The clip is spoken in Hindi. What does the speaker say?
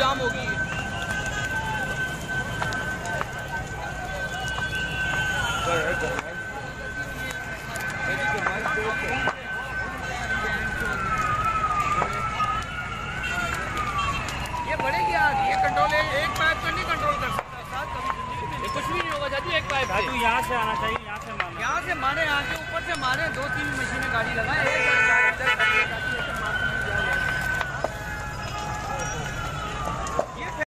जाम होगी। ये बढ़ेगी आग, ये कंट्रोल एक पाइप तो नहीं कंट्रोल कर सकता साथ कभी, ये कुछ भी नहीं होगा चाचू। एक पाइप यहाँ से आना चाहिए, यहाँ से मारना, यहाँ से मारे, यहाँ के ऊपर से मारे, 2-3 मशीनें गाड़ी लगाए।